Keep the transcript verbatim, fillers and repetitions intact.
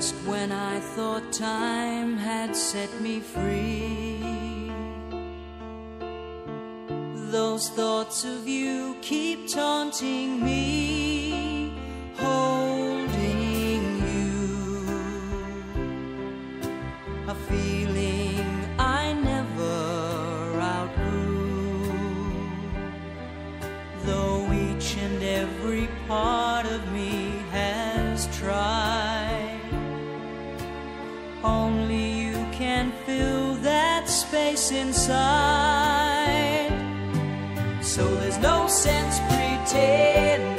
just when I thought time had set me free, those thoughts of you keep taunting me, holding you, a feeling I never outgrew, though each and every part of me has tried. Only you can fill that space inside. So there's no sense pretending